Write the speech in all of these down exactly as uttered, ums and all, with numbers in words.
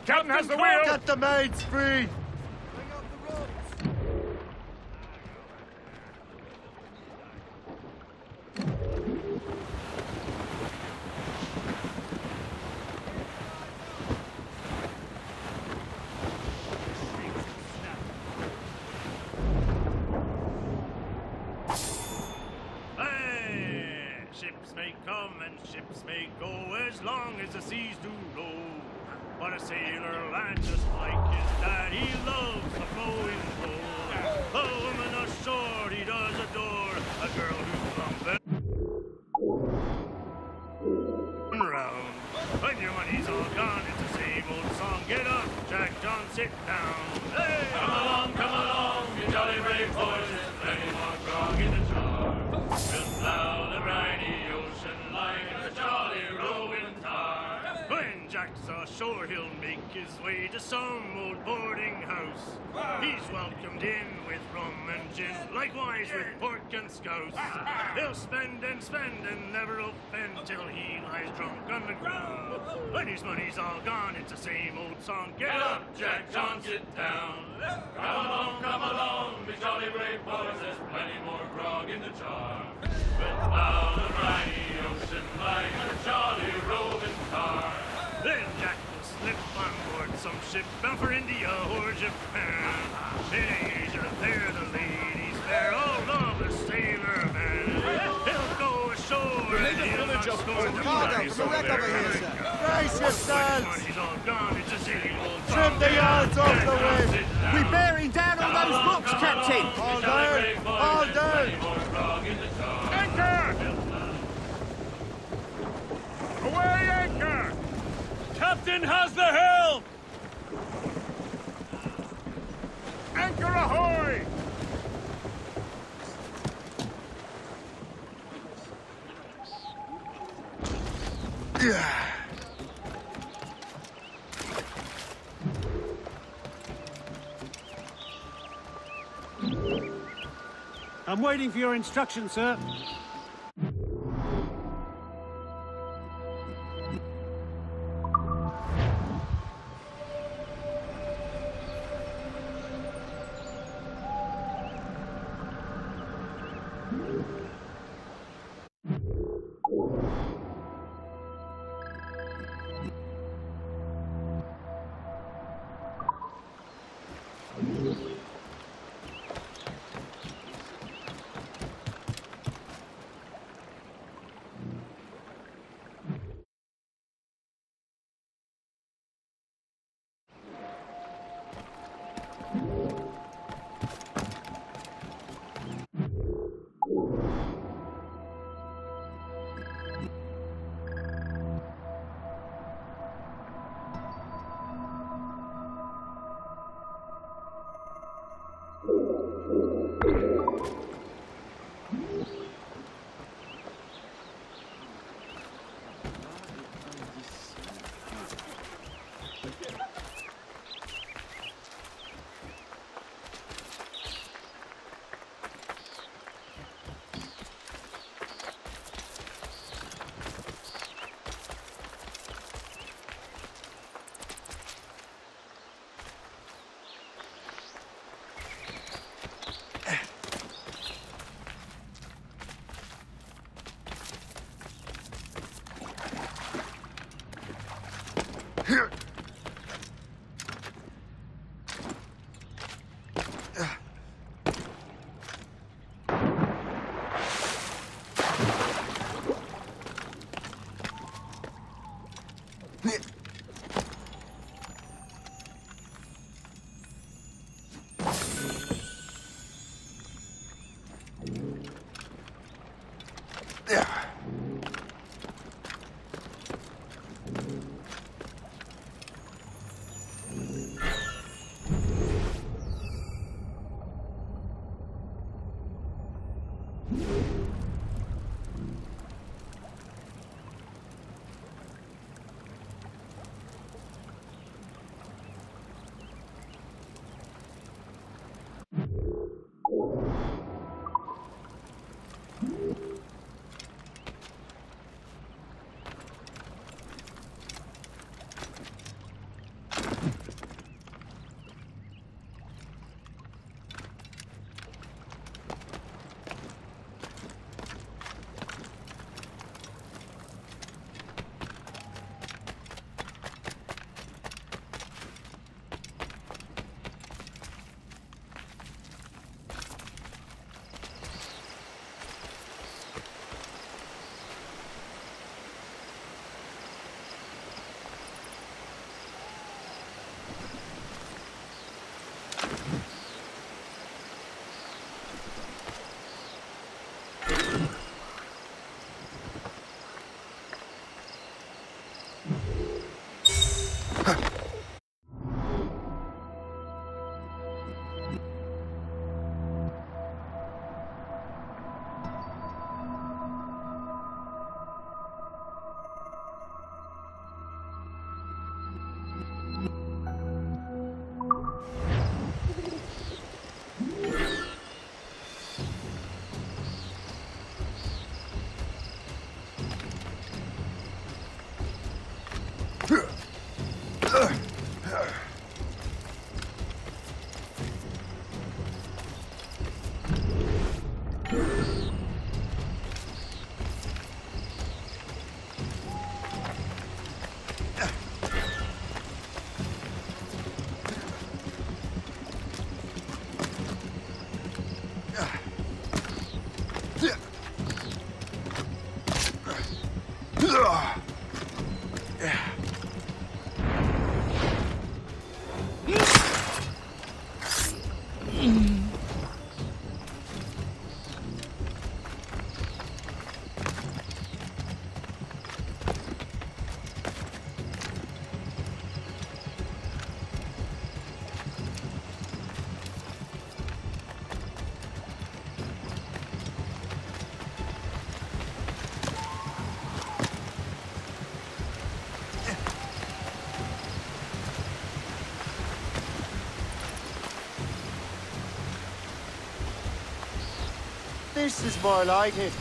Captain has the wheel! Get the mains free! Ships may come and ships may go as long as the seas do roll. But a sailor lad just like his dad, he loves the flowing roll. A woman ashore he does adore, a girl who's long been round. When your money's all gone, it's the same old song. Get up, Jack John, sit down. Hey! Come along, come along, you jolly brave boys, there's plenty more grog in the jar. We'll plow the briny ocean like a jolly roving tar. When Jack's ashore, he'll make his way to some old boarding house. He's welcomed in with rum and gin, likewise with pork and scouse. He'll spend and spend and never offend till he lies drunk on the ground. When his money's all gone, it's the same old song. Get up, Jack John, sit down. Come along, come along, be jolly brave boys, there's plenty more grog in the jar. We'll plow the briny ocean like a jolly roving car. Then Jack will slip on board some ship bound for India or Japan. In Asia, there the ladies fair, all love the sailor man. He'll go ashore and he'll not score the prize over there. Brace yourselves! Money's all gone, it's a same old song. Trim the yards off the wind! We're bearing down on those books, Captain! All down! All down! Anchor! Away, anchor! Captain has the helm! Anchor ahoy! I'm waiting for your instructions, sir. This is more like it.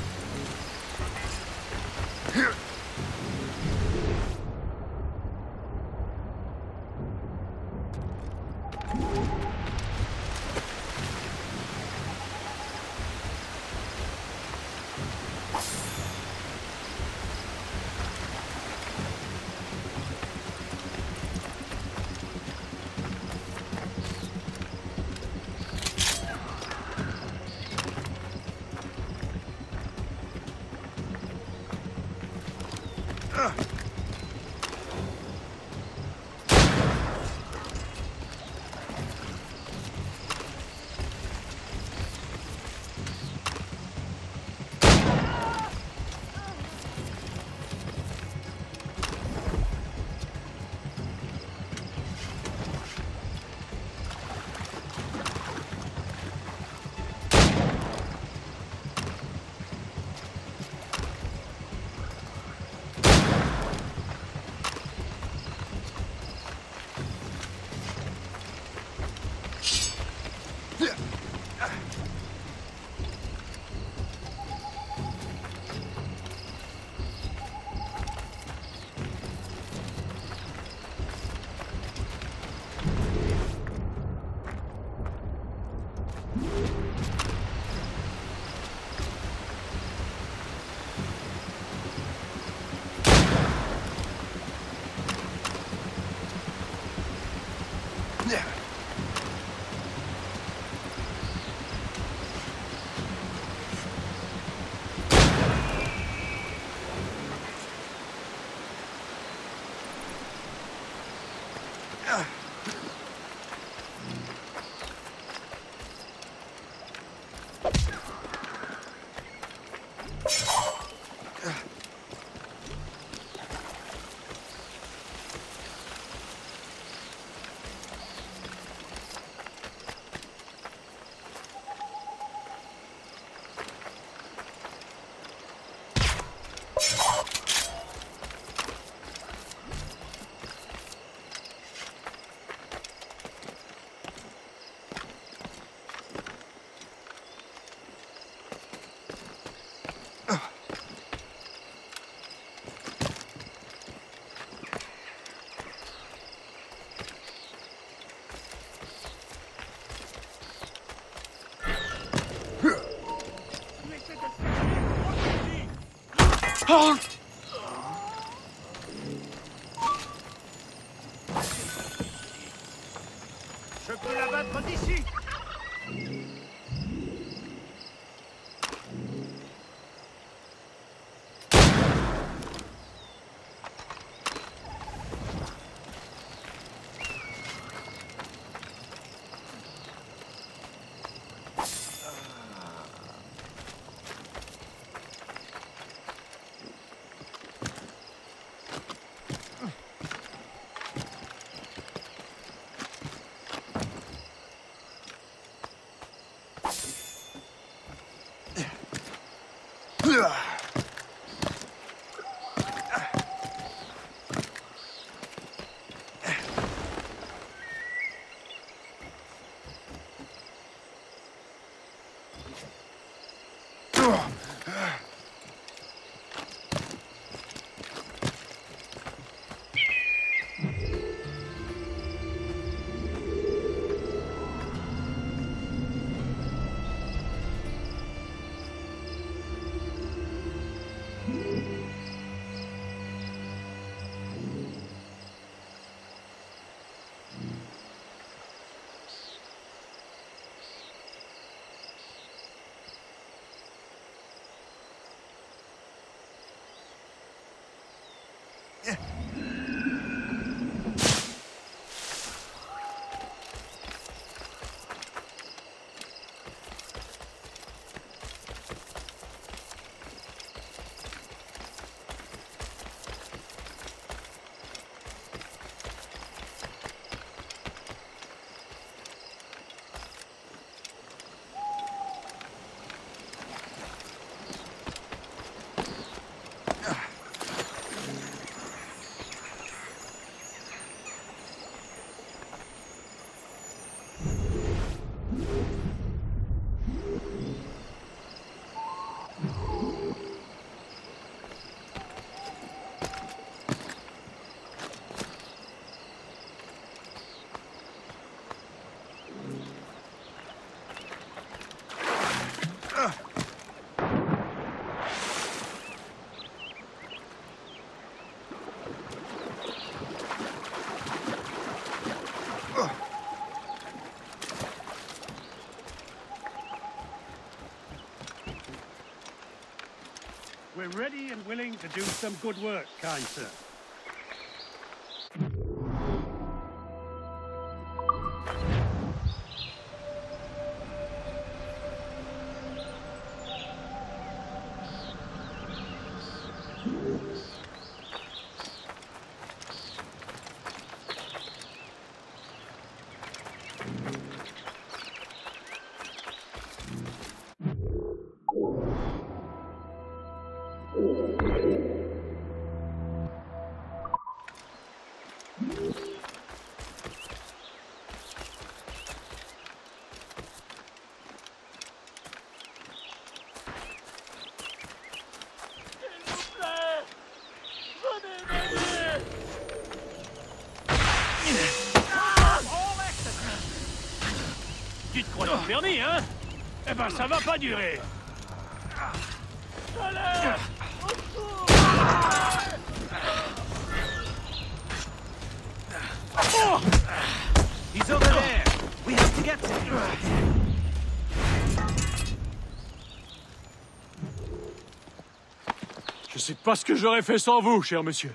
Hold! Je peux l'abattre d'ici. ready and willing to do some good work, kind sir. Tu te crois dans le permis, hein? Eh ben, ça va pas durer. Allez! Oh! He's over there. We have to get to him. Je sais pas ce que j'aurais fait sans vous, cher monsieur.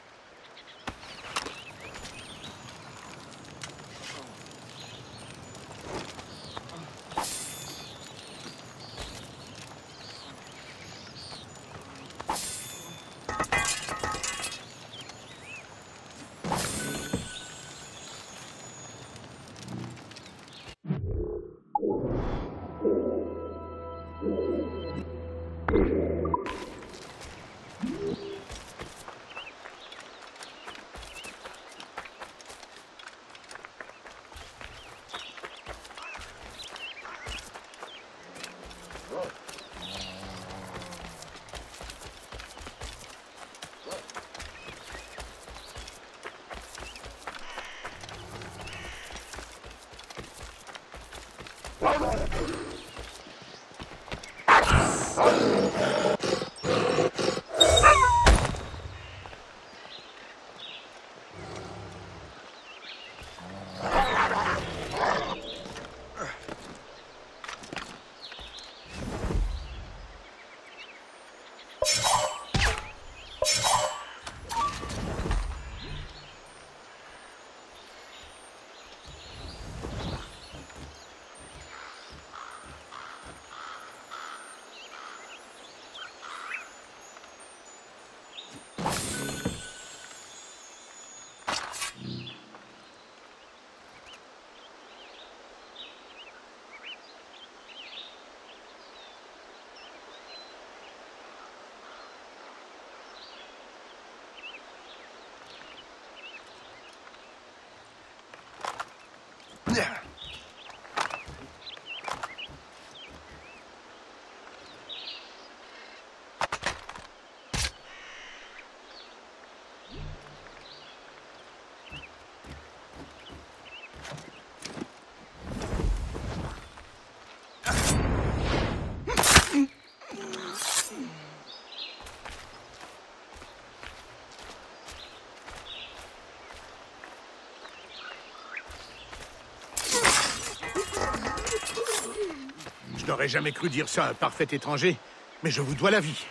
Je n'aurais jamais cru dire ça à un parfait étranger, mais je vous dois la vie.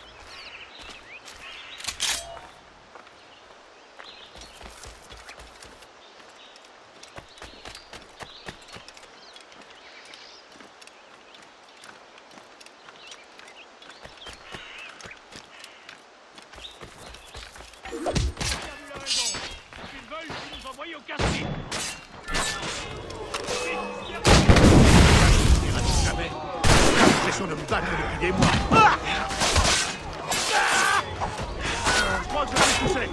De me battre depuis des mois. Ah, je crois que je vais toucher.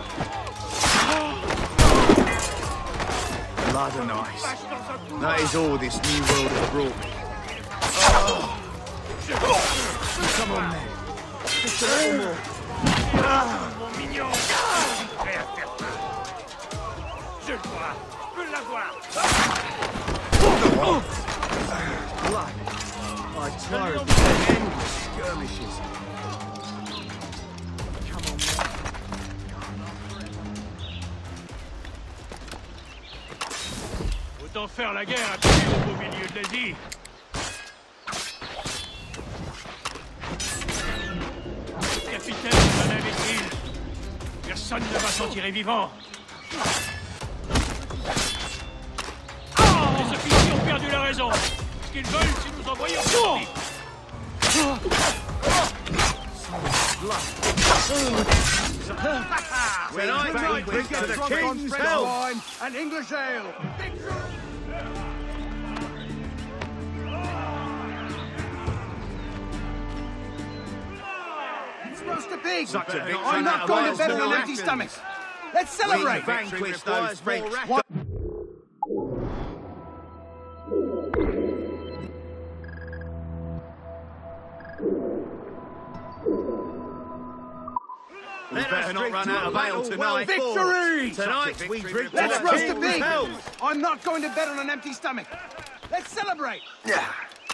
Blood and ice. That is all this new world has brought me. Oh. Come on, man. Just a little more. Mon mignon. Prêt à faire peur. Je le vois. Je peux l'avoir. Blood. My tired endless skirmishes. Come on, man. Autant faire la guerre à tous les groupes au milieu de l'Asie. Personne ne va s'en tirer vivant. Les officiers ont perdu la raison. Ce qu'ils veulent, c'est nous envoyer en survie. Tonight we drink to the King's health. Wine and English ale. It's roast a pig. Such a victory. I'm not going to bed on an empty Rations. stomach. Let's We celebrate. vanquish those French. What? We better not run out of ale tonight. Victory! Tonight we drink to Let's the roast a King's pig. health. I'm not going to bed on an empty stomach. Let's celebrate. Yeah.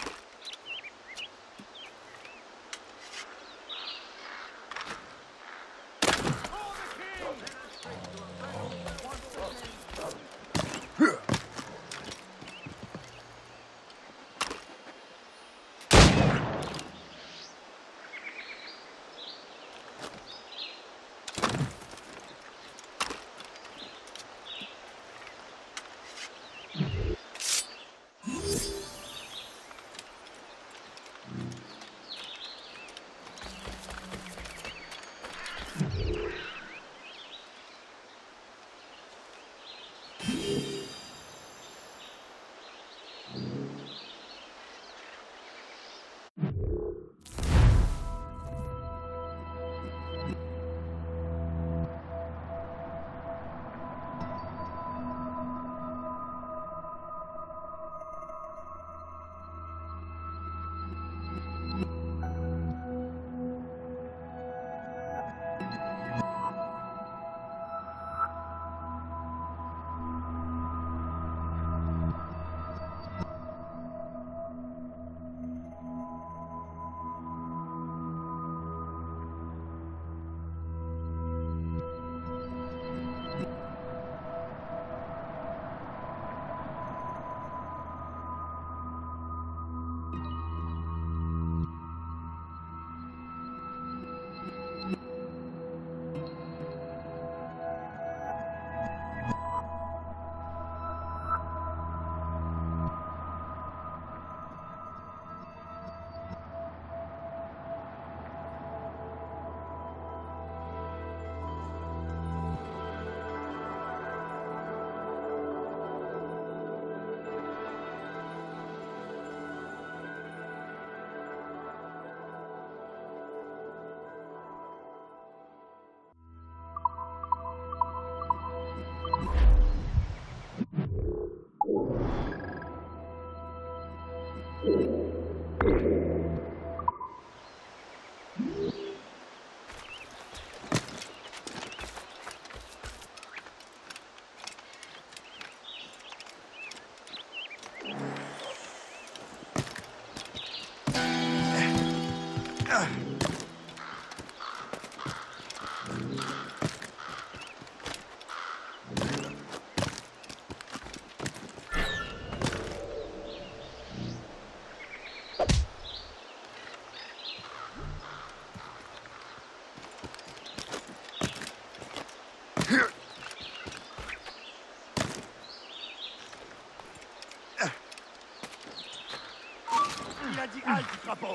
Il a dit halte, crapaud.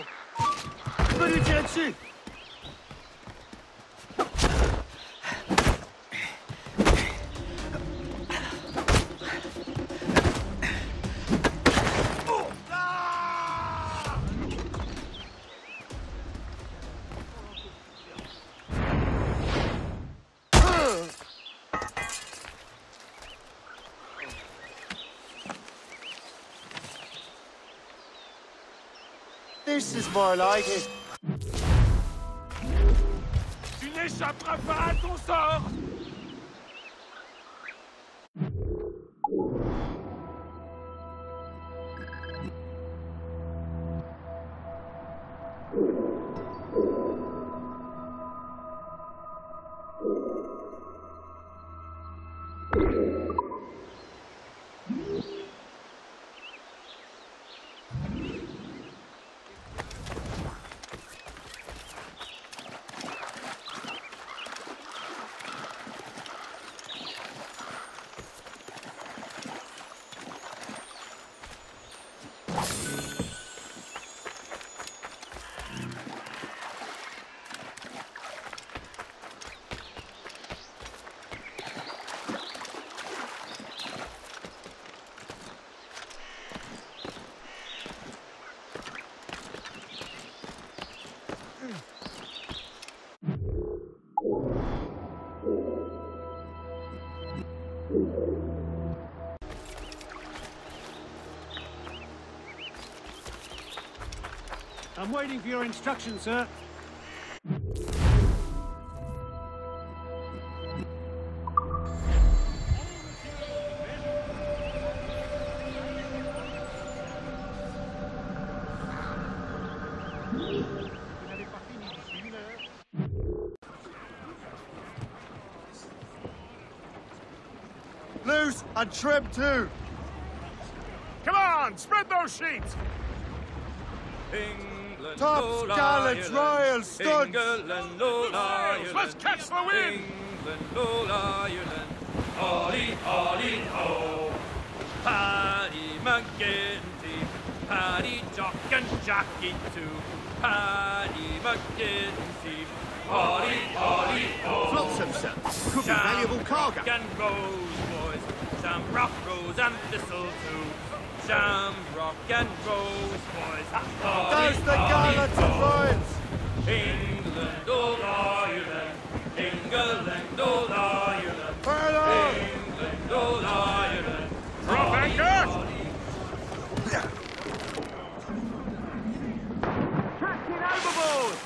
Je peux lui tirer dessus. This is more like it. Tu n'échapperas pas à ton sort. I'm waiting for your instructions, sir. Loose and trim too. Come on, spread those sheets. England, Tops, old gallants, Ireland. royals, studs. England, old Ireland. Let's catch the wind. England, old Ireland. Holly, holly, ho. Paddy McGinty, Paddy Jock and Jackie too. Paddy McGinty, holly, holly, ho. Flotsam, sir. Could be valuable cargo. Shamrock and Rose, boys. Shamrock, Rose and Thistle too. Shamrock and Rose, boys. Holly, There's the holly, gallants and ho. royals. England, old Ireland. England, old Ireland. Further. England, old Ireland. Drop anchor. Captain overboard!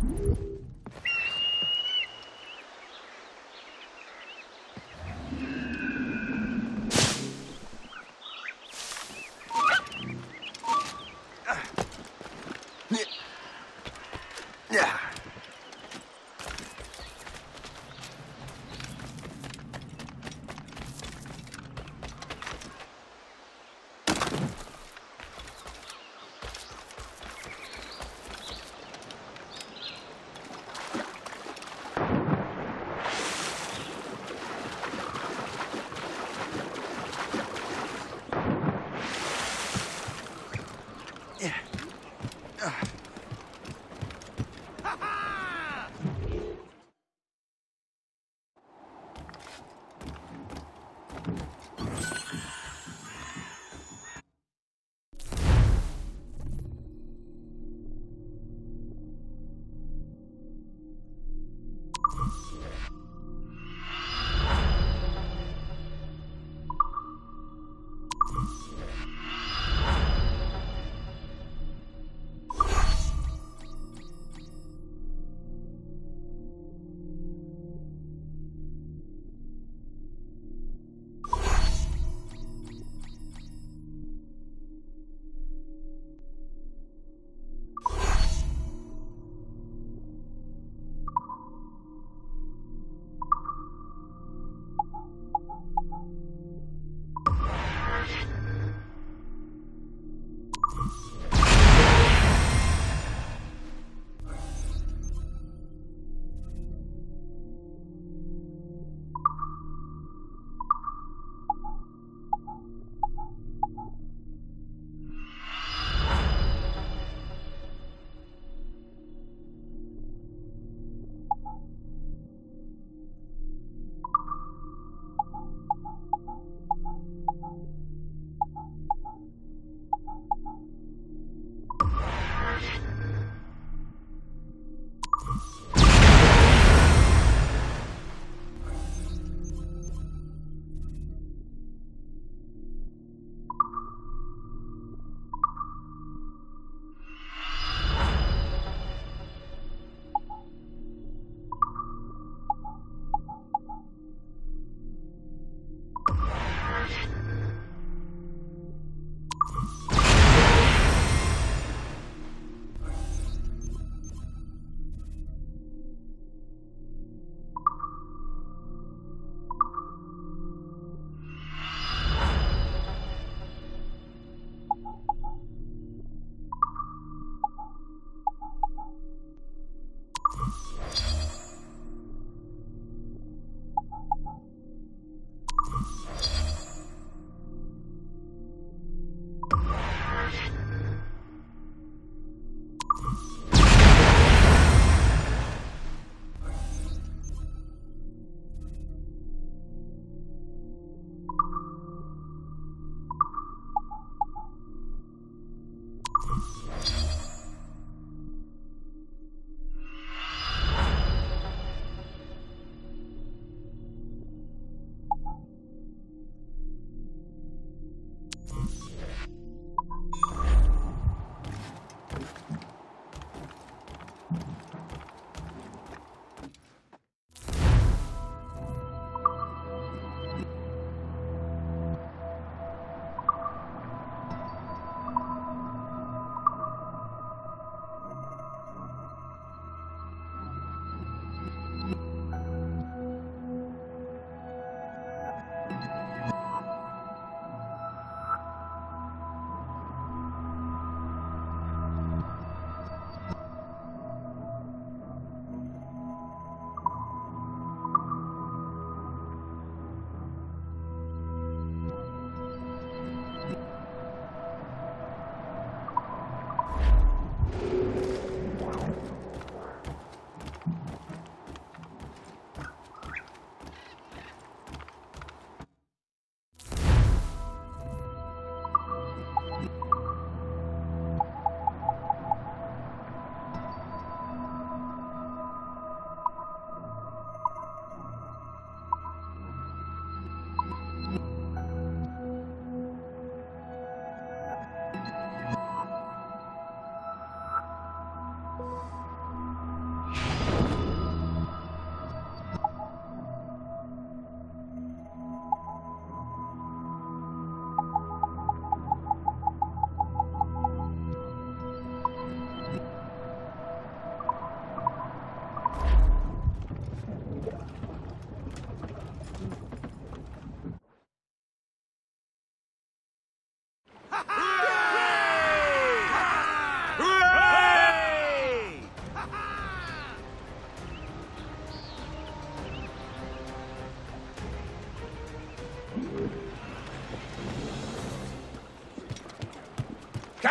Yeah.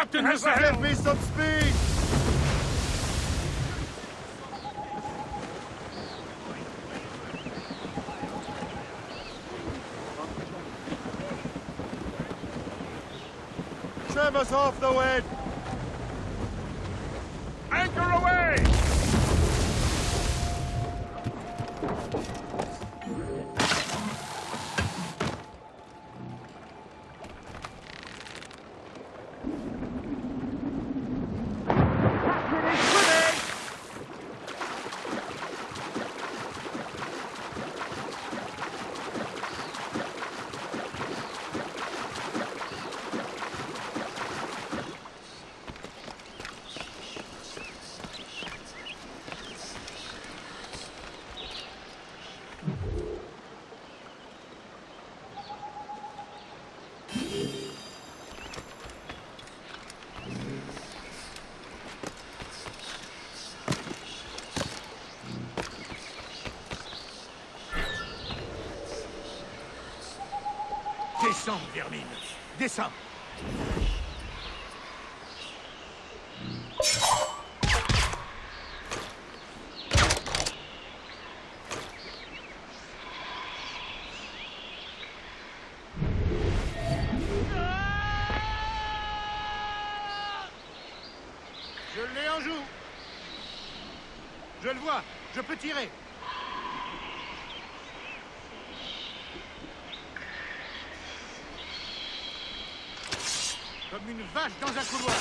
captain has the Give helm! me some speed! Trim us off the wind! Anchor away! Descends, vermine. Descends. Je l'ai en joue! Je le vois! Je peux tirer! Comme une vache dans un couloir!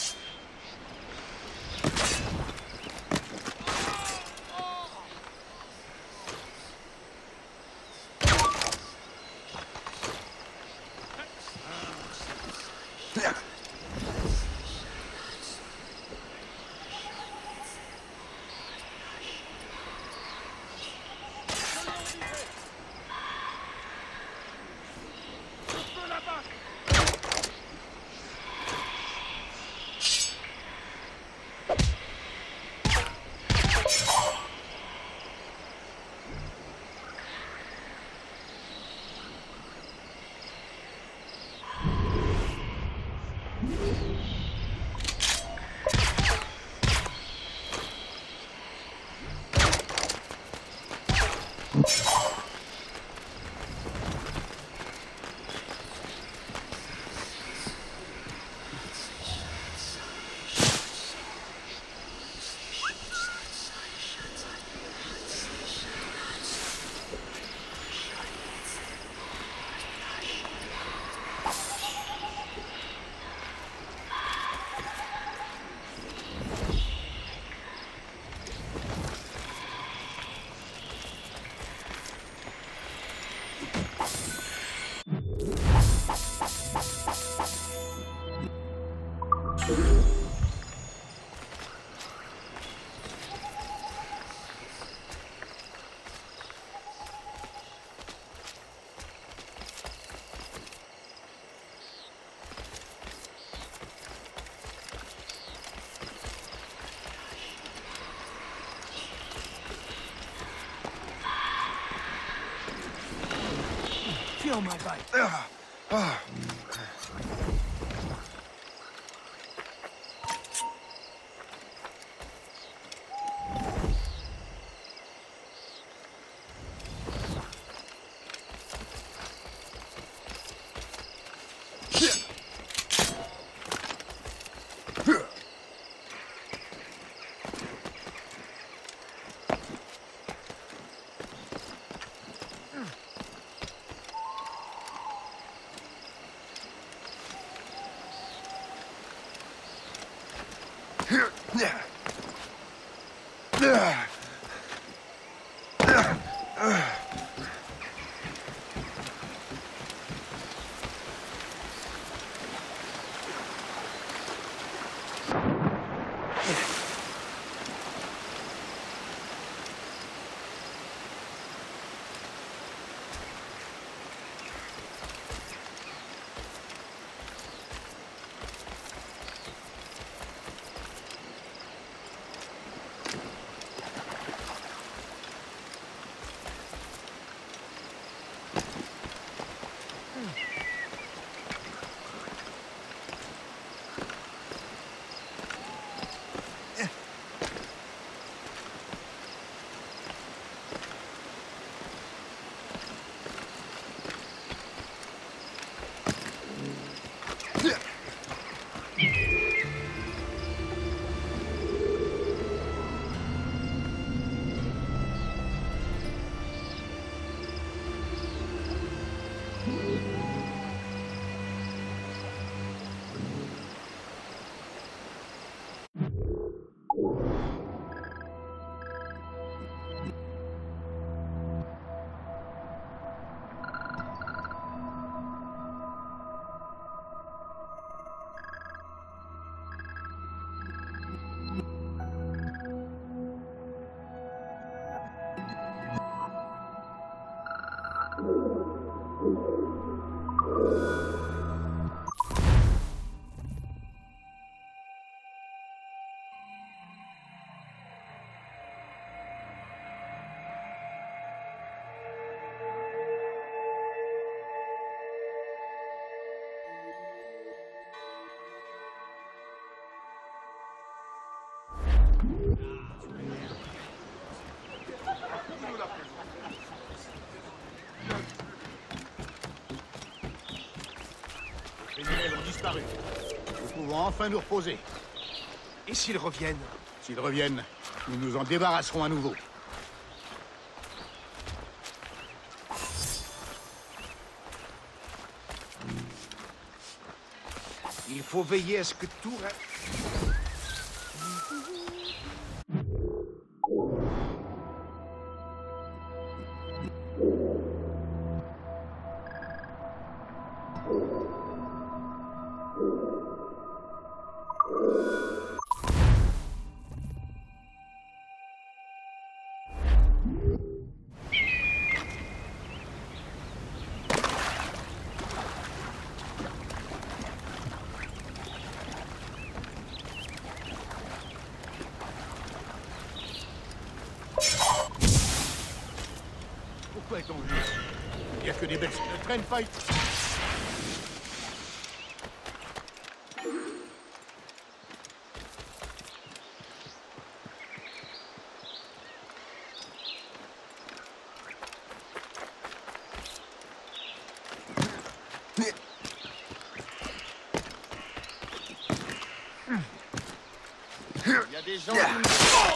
Feel my bite. Ah, ah. Les criminels ont disparu. Nous pouvons enfin nous reposer. Et s'ils reviennent? S'ils reviennent, nous nous en débarrasserons à nouveau. Il faut veiller à ce que tout reste... Pourquoi est-on venu? Il n'y a que des bêtes qui ne traînent pas. Il y a des gens qui...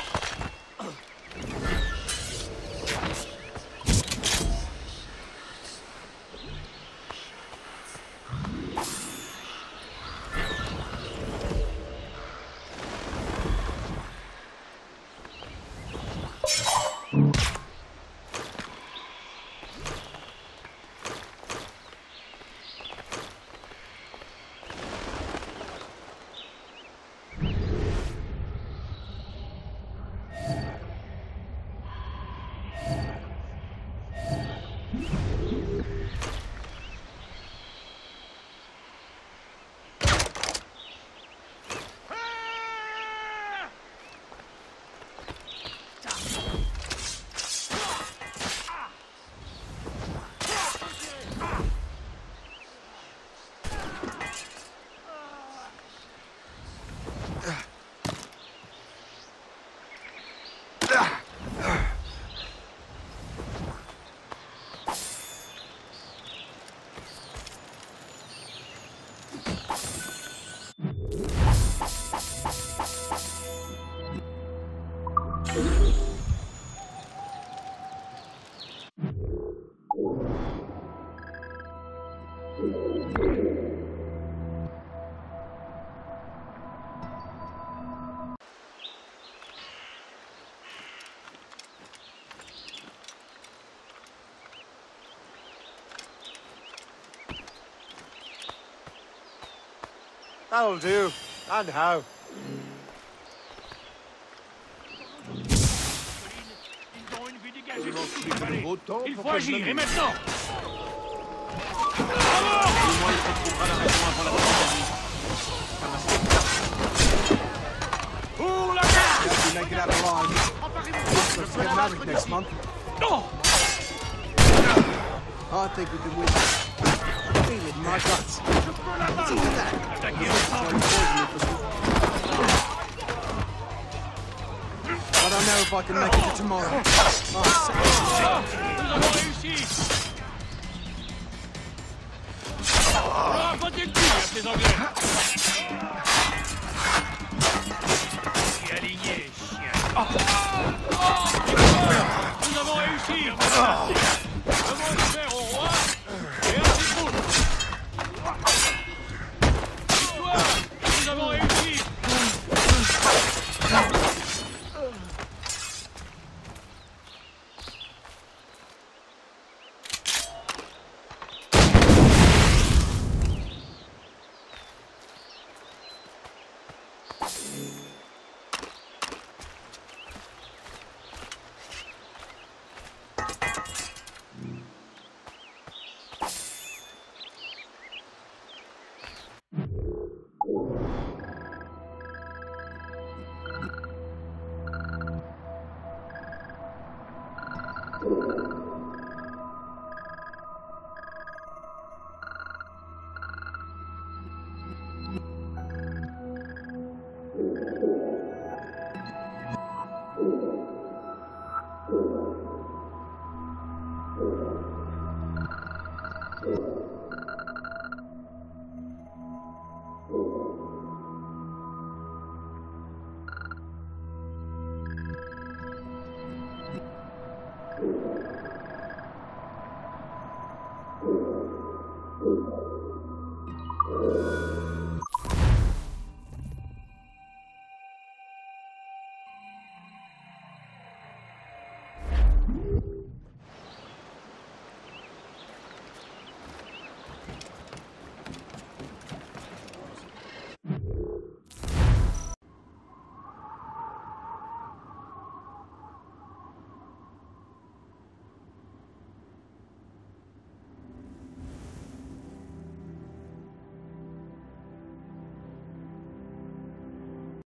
That'll do. And how? Il faut agir, et maintenant! Pour la garde! Next month. Non! I think we can win. I feel it in my guts. Attaquez ensemble! I don't know if I can make it to tomorrow. Oh, Nous avons réussi! Oh, faut-il dire à ces Anglais? Aligné, chien! Nous avons réussi!